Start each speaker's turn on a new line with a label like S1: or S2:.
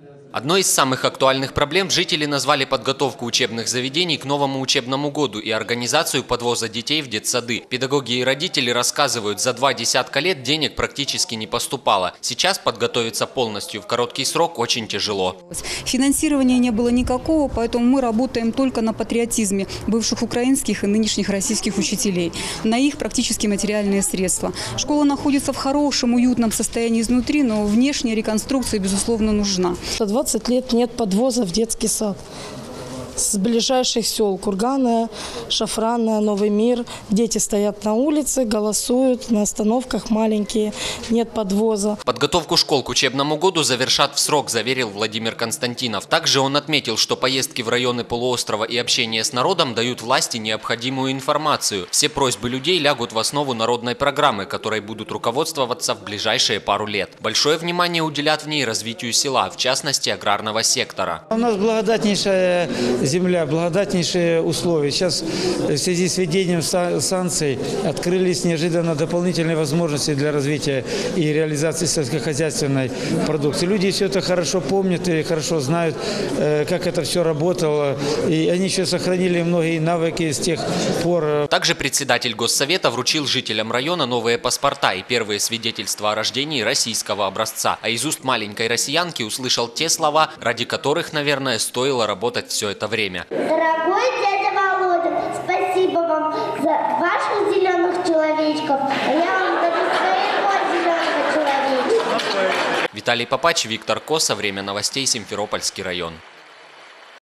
S1: Одной из самых актуальных проблем жители назвали подготовку учебных заведений к новому учебному году и организацию подвоза детей в детсады. Педагоги и родители рассказывают, за 2 десятка лет денег практически не поступало. Сейчас подготовиться полностью в короткий срок очень тяжело.
S2: Финансирования не было никакого, поэтому мы работаем только на патриотизме бывших украинских и нынешних российских учителей, на их практически материальные средства. Школа находится в хорошем, уютном состоянии изнутри, но внешняя реконструкция, безусловно, нужна.
S3: 20 лет нет подвоза в детский сад. С ближайших сел Кургана, Шафрана, Новый мир. Дети стоят на улице, голосуют, на остановках маленькие, нет подвоза.
S1: Подготовку школ к учебному году завершат в срок, заверил Владимир Константинов. Также он отметил, что поездки в районы полуострова и общение с народом дают власти необходимую информацию. Все просьбы людей лягут в основу народной программы, которой будут руководствоваться в ближайшие пару лет. Большое внимание уделят в ней развитию села, в частности аграрного сектора.
S4: У нас благодатнейшая земля, благодатнейшие условия. Сейчас в связи с введением санкций открылись неожиданно дополнительные возможности для развития и реализации сельскохозяйственной продукции. Люди все это хорошо помнят и хорошо знают, как это все работало. И они еще сохранили многие навыки с тех пор.
S1: Также председатель Госсовета вручил жителям района новые паспорта и первые свидетельства о рождении российского образца. А из уст маленькой россиянки услышал те слова, ради которых, наверное, стоило работать все это время.
S5: Дорогой дядя Володя, спасибо вам за ваших зеленых человечков, а я вам дарю своего зеленого человечка.
S1: Виталий Попач, Виктор Коса. Время новостей. Симферопольский район.